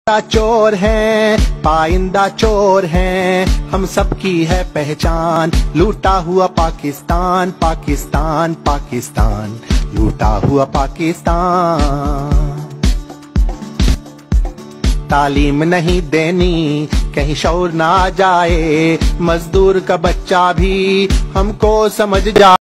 चोर हैं, पाइंदा चोर हैं, हम सबकी है पहचान। लूटा हुआ पाकिस्तान, पाकिस्तान, पाकिस्तान, लूटा हुआ पाकिस्तान। तालीम नहीं देनी कहीं शौर ना आ जाए, मजदूर का बच्चा भी हमको समझ जाए।